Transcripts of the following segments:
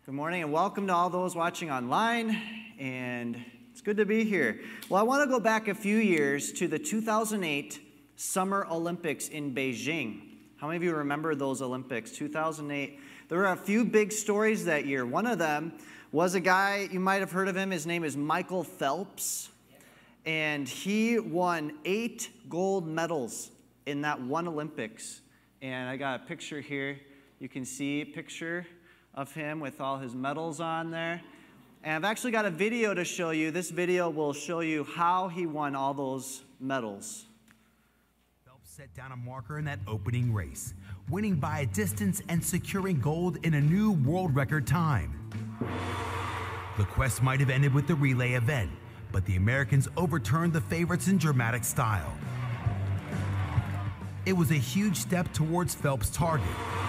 Good morning and welcome to all those watching online, and it's good to be here. Well, I want to go back a few years to the 2008 Summer Olympics in Beijing. How many of you remember those Olympics, 2008? There were a few big stories that year. One of them was a guy, you might have heard of him, his name is Michael Phelps, and he won 8 gold medals in that one Olympics. And I got a picture here. You can see a picture of him with all his medals on there. And I've actually got a video to show you. This video will show you how he won all those medals. Phelps set down a marker in that opening race, winning by a distance and securing gold in a new world record time. The quest might have ended with the relay event, but the Americans overturned the favorites in dramatic style. It was a huge step towards Phelps' target.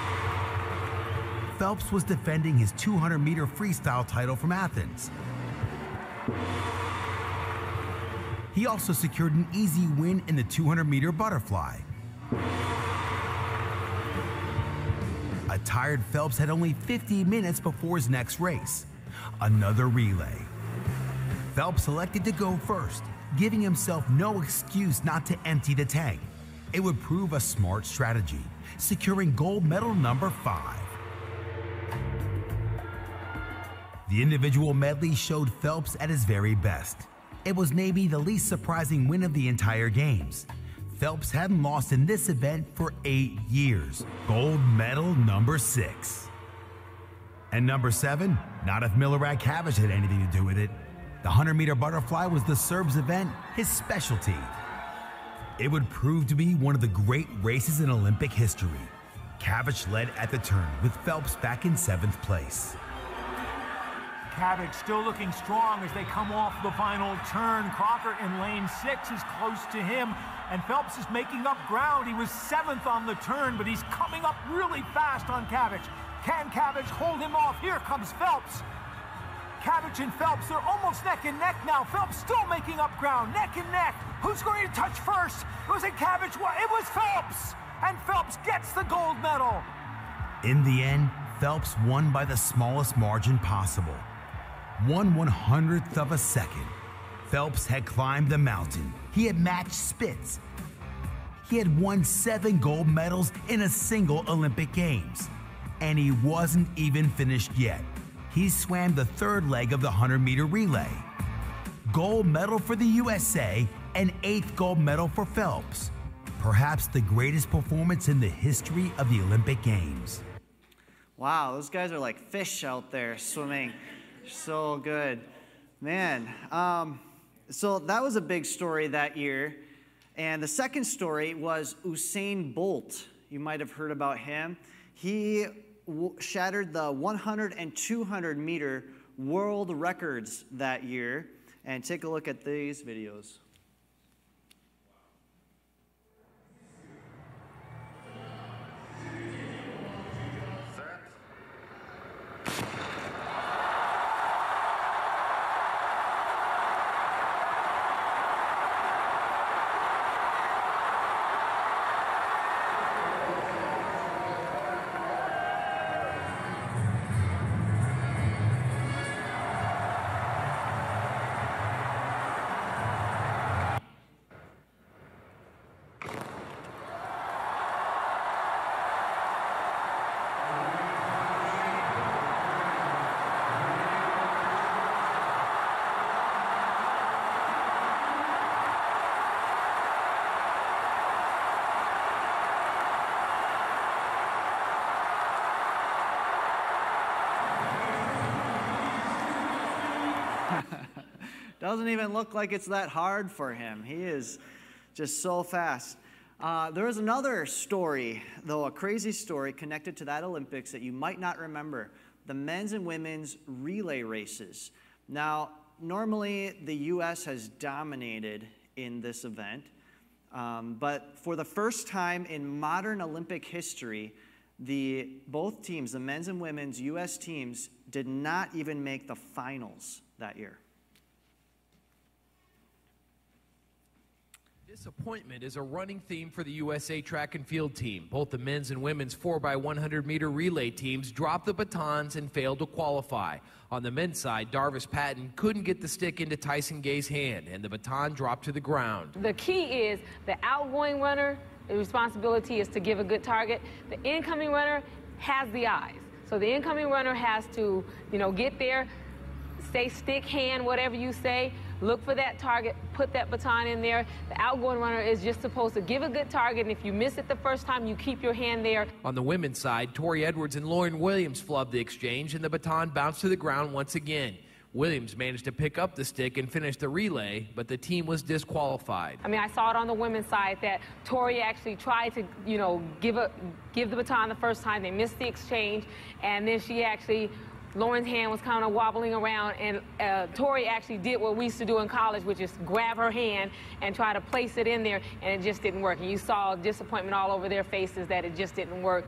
Phelps was defending his 200-meter freestyle title from Athens. He also secured an easy win in the 200-meter butterfly. A tired Phelps had only 50 minutes before his next race, another relay. Phelps elected to go first, giving himself no excuse not to empty the tank. It would prove a smart strategy, securing gold medal number 5. The individual medley showed Phelps at his very best. It was maybe the least surprising win of the entire games. Phelps hadn't lost in this event for 8 years. Gold medal number 6. And number 7? Not if Milorad Cavic had anything to do with it. The 100-meter butterfly was the Serb's event, his specialty. It would prove to be one of the great races in Olympic history. Cavic led at the turn, with Phelps back in 7th place. Cavic still looking strong as they come off the final turn. Crocker in lane 6 is close to him, and Phelps is making up ground. He was 7th on the turn, but he's coming up really fast on Cavic. Can Cavic hold him off? Here comes Phelps. Cavic and Phelps, they're almost neck and neck now. Phelps still making up ground, neck and neck. Who's going to touch first? Was it Cavic? It was Phelps, and Phelps gets the gold medal. In the end, Phelps won by the smallest margin possible. 1/100th of a second. Phelps had climbed the mountain. He had matched Spitz. He had won 7 gold medals in a single Olympic Games. And he wasn't even finished yet. He swam the 3rd leg of the 100-meter relay. Gold medal for the USA and 8th gold medal for Phelps. Perhaps the greatest performance in the history of the Olympic Games. Wow, those guys are like fish out there swimming. So good. Man, so that was a big story that year. And the second story was Usain Bolt. You might have heard about him. He shattered the 100 and 200 meter world records that year. And take a look at these videos. Doesn't even look like it's that hard for him. He is just so fast. There is another story, though, a crazy story connected to that Olympics that you might not remember. The men's and women's relay races. Now, normally the U.S. has dominated in this event, but for the first time in modern Olympic history, both teams, the men's and women's U.S. teams, did not even make the finals that year. Disappointment is a running theme for the USA track and field team. Both the men's and women's 4x100-meter relay teams dropped the batons and failed to qualify. On the men's side, Darvis Patton couldn't get the stick into Tyson Gay's hand, and the baton dropped to the ground. The key is the outgoing runner, the responsibility is to give a good target. The incoming runner has the eyes. So the incoming runner has to, get there, say stick, hand, whatever you say, look for that target, put that baton in there. The outgoing runner is just supposed to give a good target, and if you miss it the first time, you keep your hand there. On the women's side, Tori Edwards and Lauren Williams flubbed the exchange, and the baton bounced to the ground once again. Williams managed to pick up the stick and finish the relay, but the team was disqualified. I saw it on the women's side that Tori actually tried to, give the baton the first time. They missed the exchange, and then Lauren's hand was kind of wobbling around, and Tori actually did what we used to do in college, which is grab her hand and try to place it in there, and it just didn't work. And you saw disappointment all over their faces that it just didn't work.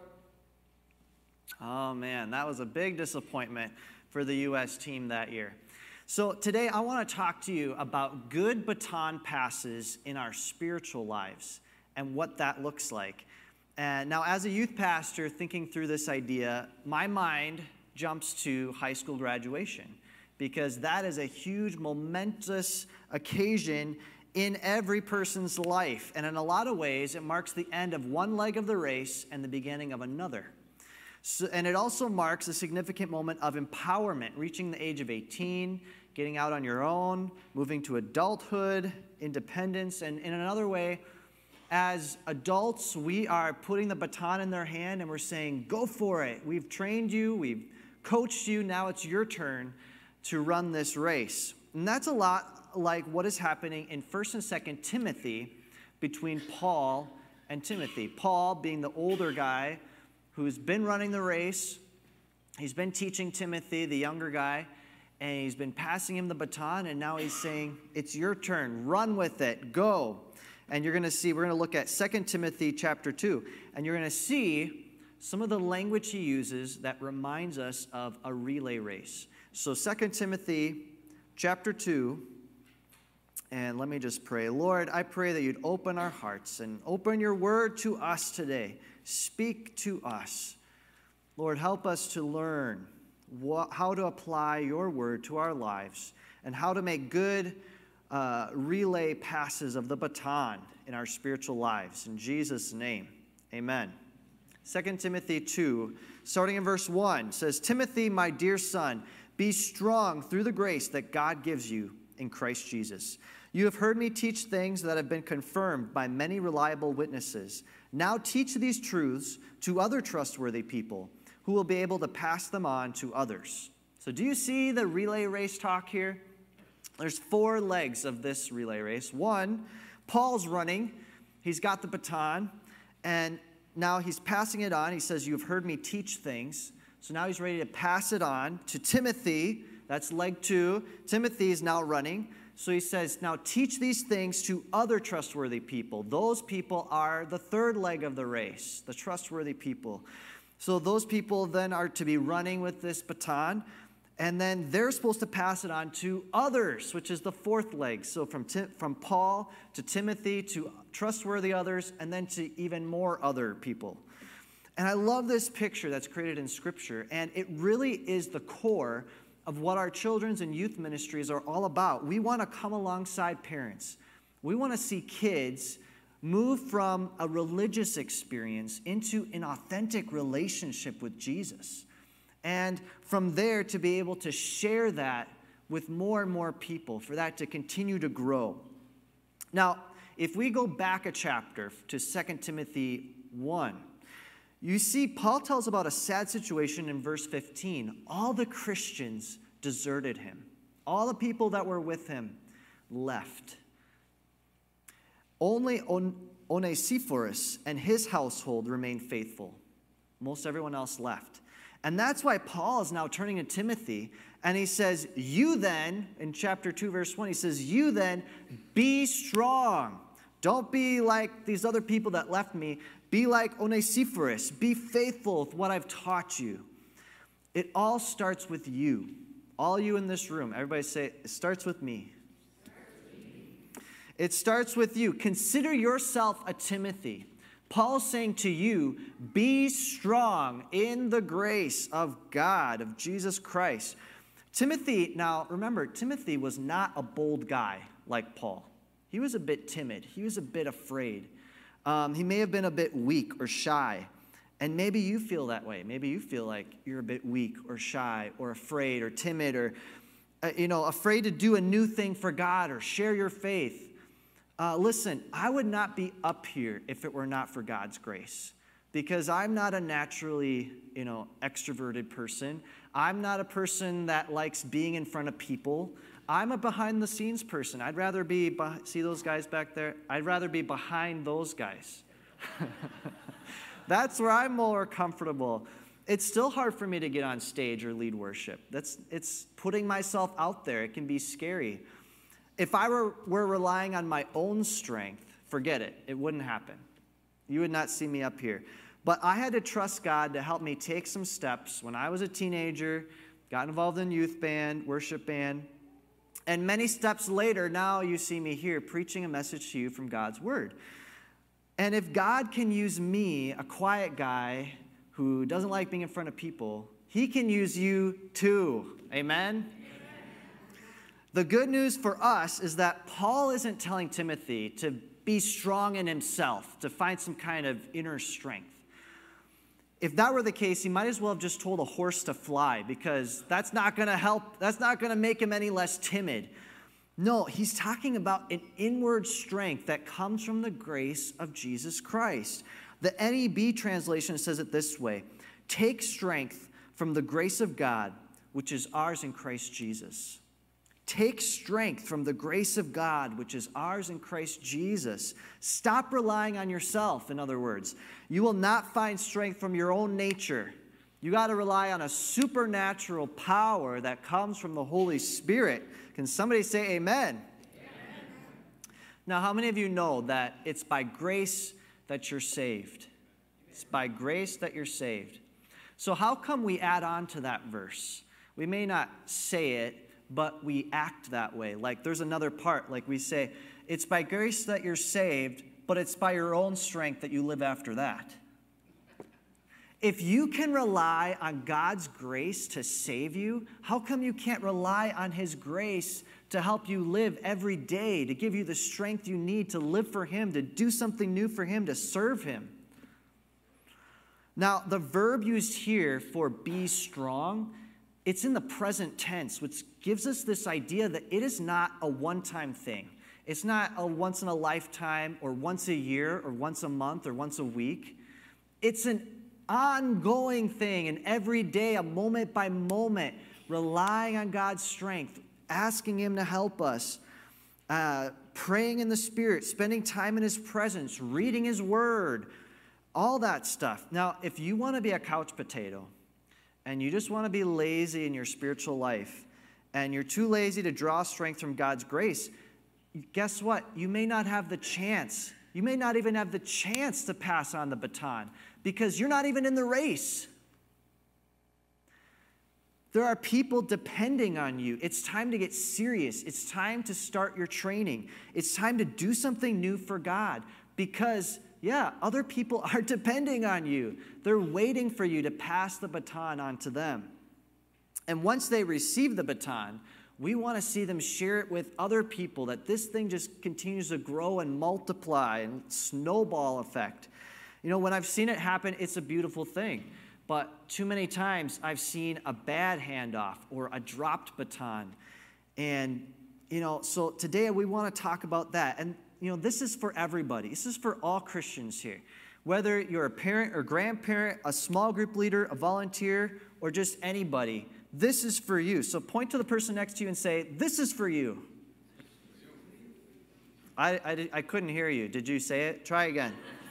Oh man, that was a big disappointment for the U.S. team that year. So today I want to talk to you about good baton passes in our spiritual lives and what that looks like. And now, as a youth pastor thinking through this idea, my mind jumps to high school graduation, because that is a huge, momentous occasion in every person's life. And in a lot of ways, it marks the end of one leg of the race and the beginning of another. And it also marks a significant moment of empowerment, reaching the age of 18, getting out on your own, moving to adulthood, independence. And in another way, as adults, we are putting the baton in their hand and we're saying, go for it. We've trained you, we've coached you, now it's your turn to run this race. And that's a lot like what is happening in 1 and 2 Timothy between Paul and Timothy. Paul being the older guy who's been running the race. He's been teaching Timothy, the younger guy, and he's been passing him the baton, and now he's saying, it's your turn, run with it, go. And you're going to see, we're going to look at 2 Timothy chapter 2, and you're going to see some of the language he uses that reminds us of a relay race. So 2 Timothy chapter 2, and let me just pray. Lord, I pray that you'd open our hearts and open your word to us today. Speak to us. Lord, help us to learn how to apply your word to our lives and how to make good relay passes of the baton in our spiritual lives. In Jesus' name, amen. 2 Timothy 2, starting in verse 1, says, Timothy, my dear son, be strong through the grace that God gives you in Christ Jesus. You have heard me teach things that have been confirmed by many reliable witnesses. Now teach these truths to other trustworthy people who will be able to pass them on to others. So do you see the relay race talk here? There's 4 legs of this relay race. 1, Paul's running. He's got the baton, and now he's passing it on. He says, you've heard me teach things. So now he's ready to pass it on to Timothy. That's leg 2. Timothy is now running. So he says, now teach these things to other trustworthy people. Those people are the 3rd leg of the race, the trustworthy people. So those people then are to be running with this baton, and then they're supposed to pass it on to others, which is the 4th leg. So from Paul to Timothy to trustworthy others, and then to even more other people. And I love this picture that's created in Scripture, and it really is the core of what our children's and youth ministries are all about. We want to come alongside parents. We want to see kids move from a religious experience into an authentic relationship with Jesus. And from there to be able to share that with more and more people, for that to continue to grow. Now, if we go back a chapter to 2 Timothy 1, you see Paul tells about a sad situation in verse 15. All the Christians deserted him. All the people that were with him left. Only Onesiphorus and his household remained faithful. Most everyone else left. And that's why Paul is now turning to Timothy, and he says, you then, in chapter 2, verse 1, he says, you then be strong. Don't be like these other people that left me. Be like Onesiphorus. Be faithful with what I've taught you. It all starts with you. All you in this room. Everybody say, it starts with me. It starts with you. Consider yourself a Timothy. Paul's saying to you, be strong in the grace of God, of Jesus Christ. Timothy, now remember, Timothy was not a bold guy like Paul. He was a bit timid. He was a bit afraid. He may have been a bit weak or shy. And maybe you feel that way. Maybe you feel like you're a bit weak or shy or afraid or timid or, afraid to do a new thing for God or share your faith. Listen, I would not be up here if it were not for God's grace, because I'm not a naturally, extroverted person. I'm not a person that likes being in front of people. I'm a behind-the-scenes person. I'd rather be, see those guys back there? I'd rather be behind those guys. That's where I'm more comfortable. It's still hard for me to get on stage or lead worship. It's putting myself out there. It can be scary. If I were relying on my own strength, forget it. It wouldn't happen. You would not see me up here. But I had to trust God to help me take some steps when I was a teenager, got involved in youth band, worship band, and many steps later, now you see me here preaching a message to you from God's Word. And if God can use me, a quiet guy who doesn't like being in front of people, He can use you too. Amen? The good news for us is that Paul isn't telling Timothy to be strong in himself, to find some kind of inner strength. If that were the case, he might as well have just told a horse to fly, because that's not going to help. That's not going to make him any less timid. No, he's talking about an inward strength that comes from the grace of Jesus Christ. The NEB translation says it this way: take strength from the grace of God, which is ours in Christ Jesus. Take strength from the grace of God, which is ours in Christ Jesus. Stop relying on yourself, in other words. You will not find strength from your own nature. You got to rely on a supernatural power that comes from the Holy Spirit. Can somebody say amen? Amen. Now, how many of you know that it's by grace that you're saved? It's by grace that you're saved. So how come we add on to that verse? We may not say it, but we act that way. Like there's another part, like we say, it's by grace that you're saved, but it's by your own strength that you live after that. If you can rely on God's grace to save you, how come you can't rely on His grace to help you live every day, to give you the strength you need to live for Him, to do something new for Him, to serve Him? Now, the verb used here for be strong, it's in the present tense, which gives us this idea that it is not a one-time thing. It's not a once-in-a-lifetime or once a year or once a month or once a week. It's an ongoing thing, and every day, a moment by moment, relying on God's strength, asking Him to help us, praying in the Spirit, spending time in His presence, reading His Word, all that stuff. Now, if you want to be a couch potato and you just want to be lazy in your spiritual life and you're too lazy to draw strength from God's grace, guess what? You may not have the chance. You may not even have the chance to pass on the baton because you're not even in the race. There are people depending on you. It's time to get serious. It's time to start your training. It's time to do something new for God because, yeah, other people are depending on you. They're waiting for you to pass the baton on to them. And once they receive the baton, we want to see them share it with other people, that this thing just continues to grow and multiply and snowball effect. You know, when I've seen it happen, it's a beautiful thing. But too many times I've seen a bad handoff or a dropped baton. And, so today we want to talk about that. And, this is for everybody. This is for all Christians here. Whether you're a parent or grandparent, a small group leader, a volunteer, or just anybody, this is for you. So point to the person next to you and say, this is for you. I couldn't hear you. Did you say it? Try again.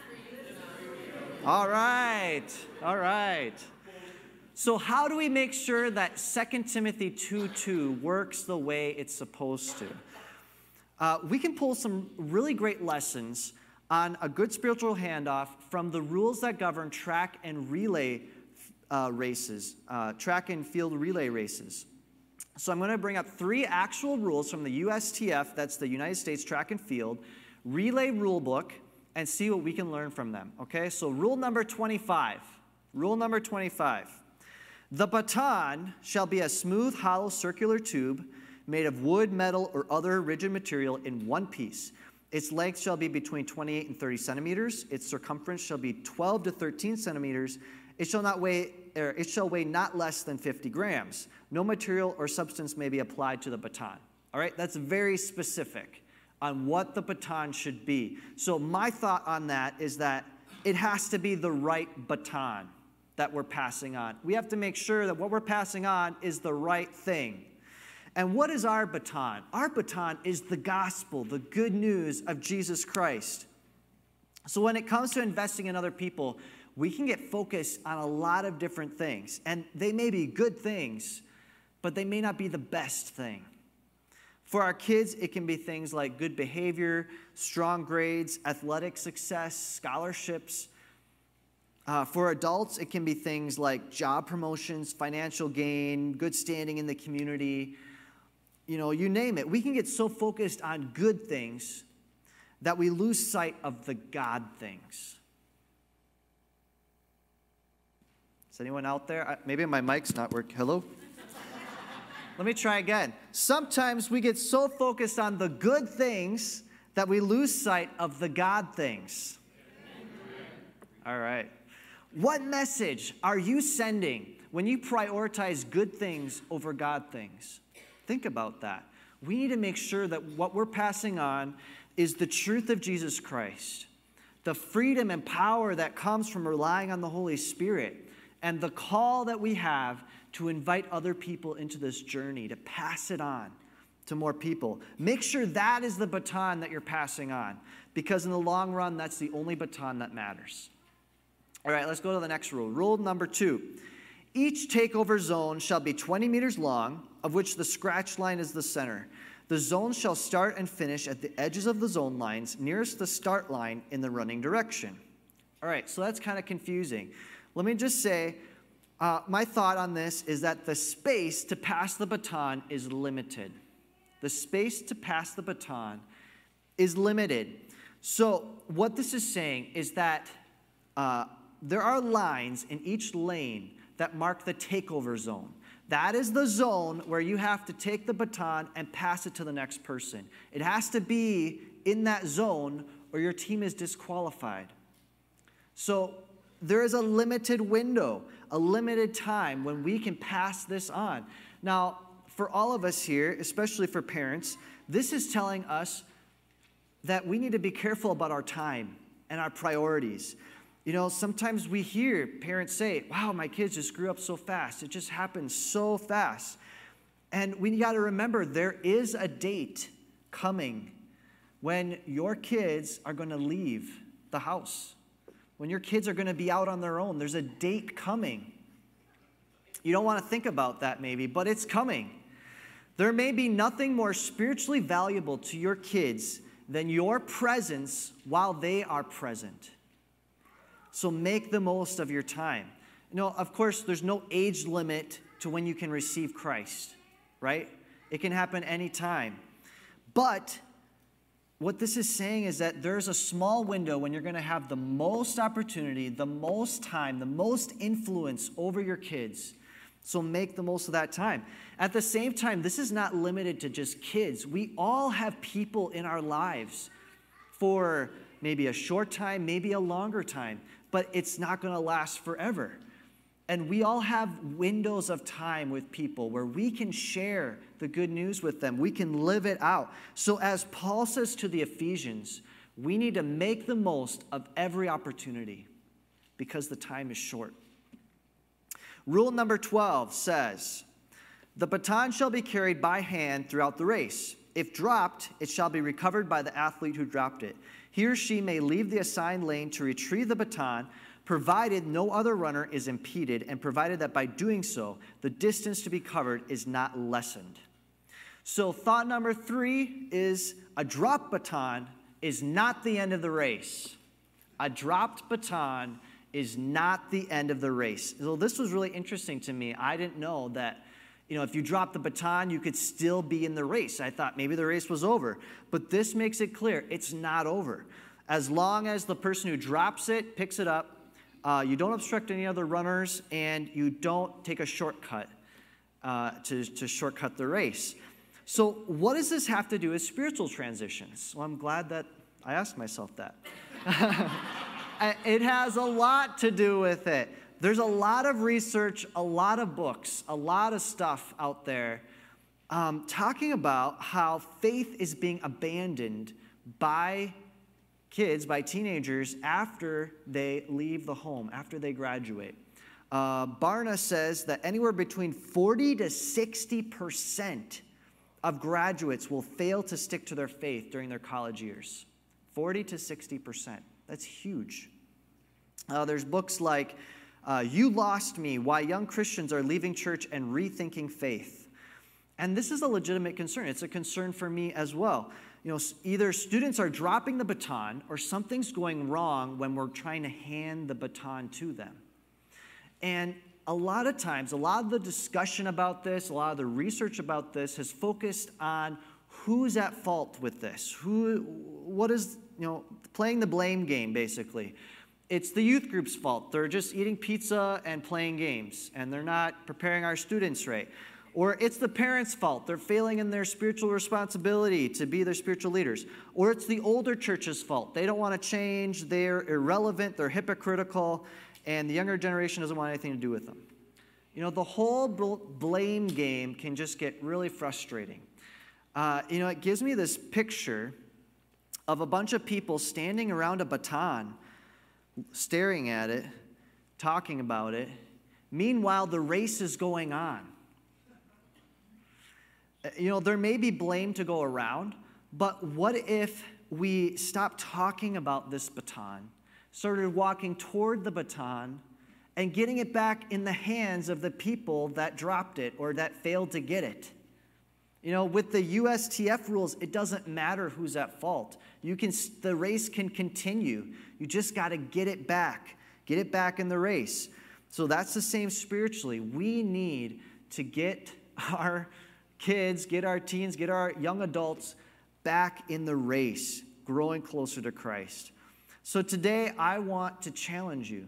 All right. All right. So how do we make sure that 2 Timothy 2:2 works the way it's supposed to? We can pull some really great lessons on a good spiritual handoff from the rules that govern track and relay races, track and field relay races. So I'm going to bring up 3 actual rules from the USTF, that's the United States Track and Field, relay rule book, and see what we can learn from them, okay? So rule number 25. Rule number 25. The baton shall be a smooth, hollow, circular tube made of wood, metal, or other rigid material in one piece. Its length shall be between 28 and 30 centimeters. Its circumference shall be 12 to 13 centimeters. It shall weigh not less than 50 grams. No material or substance may be applied to the baton. All right, that's very specific on what the baton should be. So my thought on that is that it has to be the right baton that we're passing on. We have to make sure that what we're passing on is the right thing. And what is our baton? Our baton is the gospel, the good news of Jesus Christ. So when it comes to investing in other people, we can get focused on a lot of different things. And they may be good things, but they may not be the best thing. For our kids, it can be things like good behavior, strong grades, athletic success, scholarships. For adults, it can be things like job promotions, financial gain, good standing in the community. You know, you name it. We can get so focused on good things that we lose sight of the God things. Is anyone out there? Maybe my mic's not working. Hello? Let me try again. Sometimes we get so focused on the good things that we lose sight of the God things. All right. What message are you sending when you prioritize good things over God things? Think about that. We need to make sure that what we're passing on is the truth of Jesus Christ, the freedom and power that comes from relying on the Holy Spirit, and the call that we have to invite other people into this journey, to pass it on to more people. Make sure that is the baton that you're passing on, because in the long run, that's the only baton that matters. All right, let's go to the next rule. Rule number 2. Each takeover zone shall be 20 meters long, of which the scratch line is the center. The zone shall start and finish at the edges of the zone lines nearest the start line in the running direction. All right, so that's kind of confusing. Let me just say, my thought on this is that the space to pass the baton is limited. The space to pass the baton is limited. So what this is saying is that there are lines in each lane that mark the takeover zone. That is the zone where you have to take the baton and pass it to the next person. It has to be in that zone or your team is disqualified. So there is a limited window, a limited time when we can pass this on. Now, for all of us here, especially for parents, this is telling us that we need to be careful about our time and our priorities. You know, sometimes we hear parents say, wow, my kids just grew up so fast. It just happened so fast. And we got to remember there is a date coming when your kids are going to leave the house. When your kids are going to be out on their own, there's a date coming. You don't want to think about that maybe, but it's coming. There may be nothing more spiritually valuable to your kids than your presence while they are present. So make the most of your time. You know, of course, there's no age limit to when you can receive Christ, right? It can happen anytime. But what this is saying is that there's a small window when you're going to have the most opportunity, the most time, the most influence over your kids. So make the most of that time. At the same time, this is not limited to just kids. We all have people in our lives for maybe a short time, maybe a longer time, but it's not going to last forever. And we all have windows of time with people where we can share the good news with them. We can live it out. So as Paul says to the Ephesians, we need to make the most of every opportunity because the time is short. Rule number 12 says, the baton shall be carried by hand throughout the race. If dropped, it shall be recovered by the athlete who dropped it. He or she may leave the assigned lane to retrieve the baton, provided no other runner is impeded, and provided that by doing so, the distance to be covered is not lessened. So thought number 3 is a dropped baton is not the end of the race. A dropped baton is not the end of the race. So this was really interesting to me. I didn't know that If you drop the baton, you could still be in the race. I thought maybe the race was over. But this makes it clear it's not over. As long as the person who drops it picks it up, you don't obstruct any other runners, and you don't take a shortcut to shortcut the race. So what does this have to do with spiritual transitions? Well, I'm glad that I asked myself that. It has a lot to do with it. There's a lot of research, a lot of books, a lot of stuff out there talking about how faith is being abandoned by kids, by teenagers, after they leave the home, after they graduate. Barna says that anywhere between 40 to 60% of graduates will fail to stick to their faith during their college years. 40 to 60%. That's huge. There's books like You Lost Me, Why Young Christians Are Leaving Church and Rethinking Faith. And this is a legitimate concern. It's a concern for me as well. Either students are dropping the baton or something's going wrong when we're trying to hand the baton to them. And a lot of times, a lot of the discussion about this, a lot of the research about this has focused on who's at fault with this. What is, playing the blame game, basically. It's the youth group's fault. They're just eating pizza and playing games, and they're not preparing our students right. Or it's the parents' fault. They're failing in their spiritual responsibility to be their spiritual leaders. Or it's the older church's fault. They don't want to change. They're irrelevant. They're hypocritical. And the younger generation doesn't want anything to do with them. The whole blame game can just get really frustrating. It gives me this picture of a bunch of people standing around a baton, staring at it, talking about it. Meanwhile, the race is going on. There may be blame to go around, but what if we stopped talking about this baton, started walking toward the baton, and getting it back in the hands of the people that dropped it or that failed to get it? With the USTF rules, it doesn't matter who's at fault. The race can continue. You just got to get it back in the race. So that's the same spiritually. We need to get our kids, get our teens, get our young adults back in the race, growing closer to Christ. So today, I want to challenge you.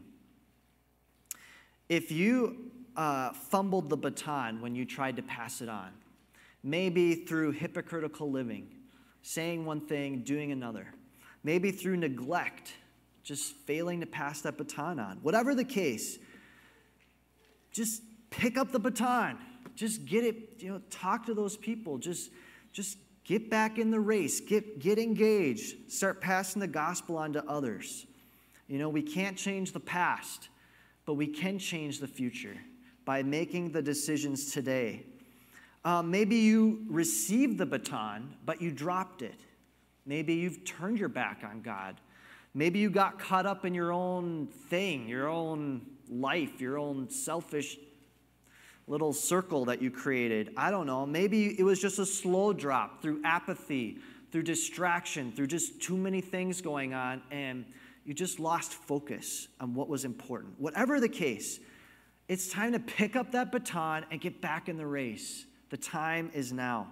If you fumbled the baton when you tried to pass it on, maybe through hypocritical living, saying one thing, doing another, maybe through neglect, just failing to pass that baton on, whatever the case, just pick up the baton. Just get it, talk to those people. Just get back in the race. Get engaged. Start passing the gospel on to others. We can't change the past, but we can change the future by making the decisions today. Maybe you received the baton, but you dropped it. Maybe you've turned your back on God. Maybe you got caught up in your own thing, your own life, your own selfish little circle that you created. I don't know. Maybe it was just a slow drop through apathy, through distraction, through just too many things going on, and you just lost focus on what was important. Whatever the case, it's time to pick up that baton and get back in the race. The time is now.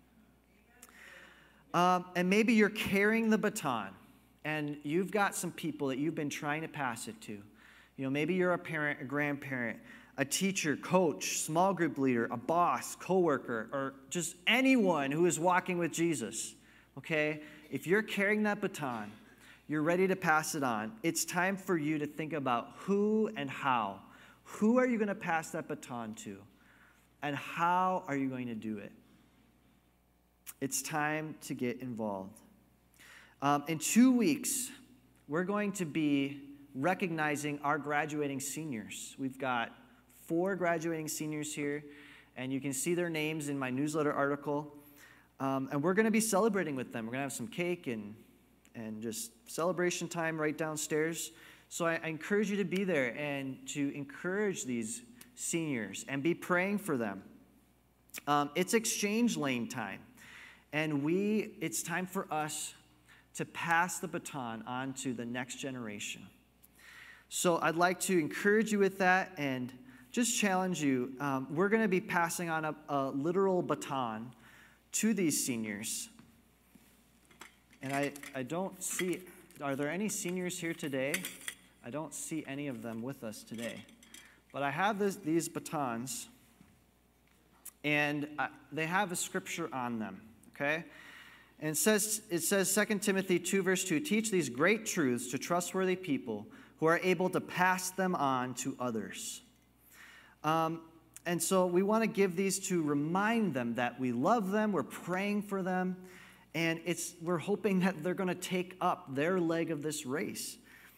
And maybe you're carrying the baton, and you've got some people that you've been trying to pass it to. Maybe you're a parent, a grandparent, a teacher, coach, small group leader, a boss, coworker, or just anyone who is walking with Jesus, okay? If you're carrying that baton, you're ready to pass it on, it's time for you to think about who and how. Who are you going to pass that baton to? And how are you going to do it? It's time to get involved. In 2 weeks, we're going to be recognizing our graduating seniors. We've got 4 graduating seniors here, and you can see their names in my newsletter article. And we're going to be celebrating with them. We're going to have some cake and just celebration time right downstairs. So I encourage you to be there and to encourage these seniors and be praying for them. It's exchange lane time, and it's time for us to pass the baton on to the next generation. So I'd like to encourage you with that, and just challenge you. We're going to be passing on a literal baton to these seniors. And I don't see, are there any seniors here today? I don't see any of them with us today. But I have these batons, and they have a scripture on them, okay? And it says 2 Timothy 2, verse 2, teach these great truths to trustworthy people who are able to pass them on to others. And so we want to give these to remind them that we love them, we're praying for them, and we're hoping that they're going to take up their leg of this race.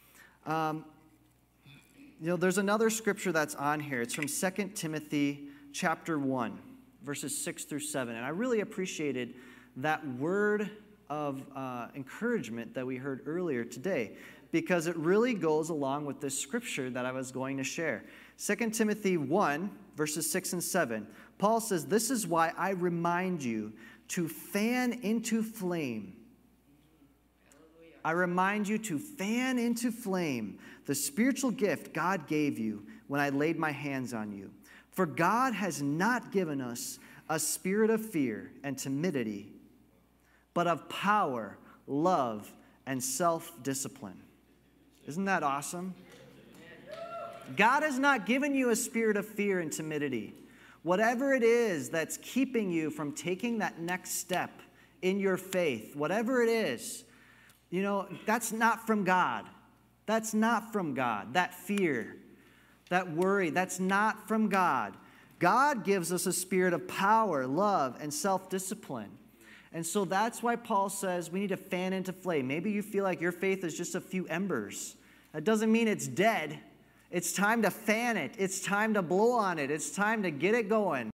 There's another scripture that's on here. It's from 2 Timothy chapter 1, verses 6 through 7. And I really appreciated that word of encouragement that we heard earlier today, because it really goes along with this scripture that I was going to share. 2 Timothy 1, verses 6 and 7. Paul says, this is why I remind you to fan into flame. I remind you to fan into flame the spiritual gift God gave you when I laid my hands on you. For God has not given us a spirit of fear and timidity, but of power, love, and self-discipline. Isn't that awesome? God has not given you a spirit of fear and timidity. Whatever it is that's keeping you from taking that next step in your faith, whatever it is, that's not from God. That's not from God. That fear, that worry, that's not from God. God gives us a spirit of power, love, and self-discipline. And so that's why Paul says we need to fan into flame. Maybe you feel like your faith is just a few embers. That doesn't mean it's dead. It's time to fan it. It's time to blow on it. It's time to get it going.